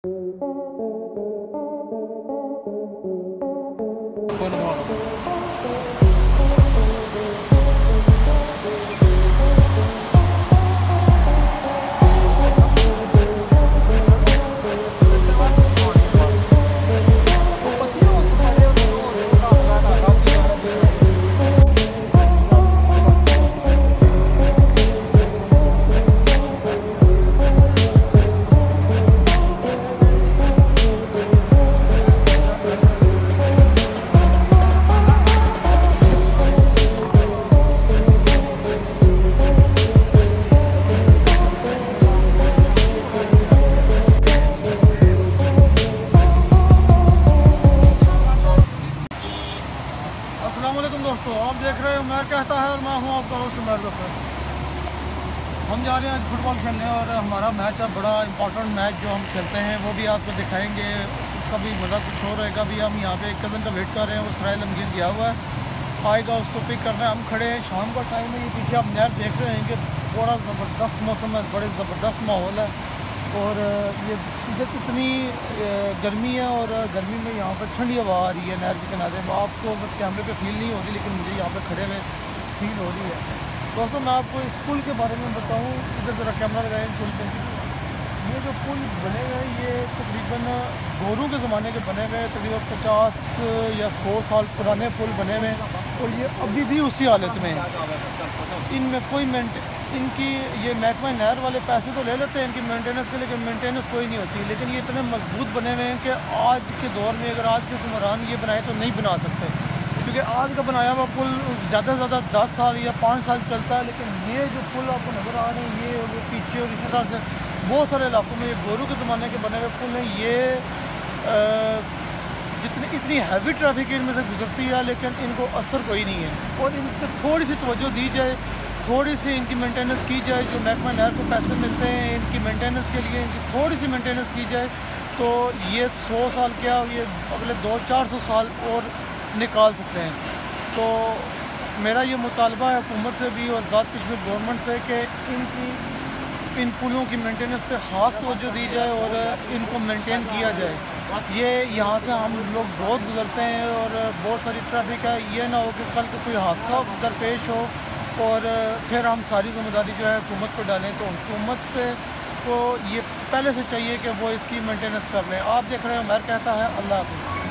अस्सलामुअलैकुम दोस्तों, आप देख रहे हो उमर कहता है और मैं हूं आपका होस्ट उमर जफर। हम जा रहे हैं आज फुटबॉल खेलने और हमारा मैच है, बड़ा इंपॉर्टेंट मैच जो हम खेलते हैं वो भी आपको दिखाएंगे। उसका भी मज़ा कुछ और रहेगा। अभी हम यहाँ पे एक कज़न का वेट कर रहे हैं, वो सराय लमगीर गया हुआ है, आएगा, उसको पिक करना है। हम खड़े हैं, शाम का टाइम है, ये पीछे आप नहर देख रहे हैं कि बड़ा ज़बरदस्त मौसम है, बड़े ज़बरदस्त माहौल है। और ये इधर कितनी गर्मी है और गर्मी में यहाँ पर ठंडी हवा आ रही है नहर के किनारे में। आपको कैमरे पे फील नहीं होती, लेकिन मुझे यहाँ पर खड़े हुए फील हो रही है। दोस्तों, मैं आपको इस पुल के बारे में बताऊँ। इधर ज़रा कैमरा लगाएं पुल पे। ये जो पुल बने हुए हैं, ये तकरीबन गोरू के ज़माने के बने हुए, तकरीबन 50 या 100 साल पुराने पुल बने हुए हैं और ये अभी भी उसी हालत में है। इनमें कोई इनकी ये महकमा नहर वाले पैसे तो ले लेते हैं इनकी मेंटेनेंस के, लेकिन मेंटेनेंस कोई नहीं होती। लेकिन ये इतने मजबूत बने हुए हैं कि आज के दौर में अगर आज के हुक्मरान ये बनाए तो नहीं बना सकते, क्योंकि आज का बनाया हुआ पुल ज़्यादा से ज़्यादा 10 साल या 5 साल चलता है। लेकिन ये जो पुल आपको नज़र आ रहे हैं, ये वो पीछे और इसी तरह से बहुत सारे इलाकों में ये गोरू के ज़माने के बने हुए पुल हैं। ये इतनी हैवी ट्रैफिक इनमें से गुजरती है, लेकिन इनको असर कोई नहीं है। और इन पर थोड़ी सी तवज्जो दी जाए, थोड़ी सी इनकी मेंटेनेंस की जाए, जो महकमा नहर को पैसे मिलते हैं इनकी मेंटेनेंस के लिए, इनकी थोड़ी सी मेंटेनेंस की जाए तो ये 100 साल क्या, ये अगले 200-400 साल और निकाल सकते हैं। तो मेरा ये मुतालबा है हुकूमत से भी और ज़ात कश्मीर गवर्नमेंट से कि इन पुलों की मेंटेनेंस पे ख़ास तवज्जो दी जाए और इनको मेंटेन किया जाए। ये यहाँ से हम लोग बहुत गुजरते हैं और बहुत सारी ट्रैफिक है। ये ना हो कि कल को कोई हादसा दरपेश हो और फिर हम सारी ज़िम्मेदारी जो है हुकूमत पर डालें। तो हुकूमत को ये पहले से चाहिए कि वो इसकी मेंटेनेंस कर लें। आप देख रहे हैं उमर कहता है। अल्लाह हाफ़िज़।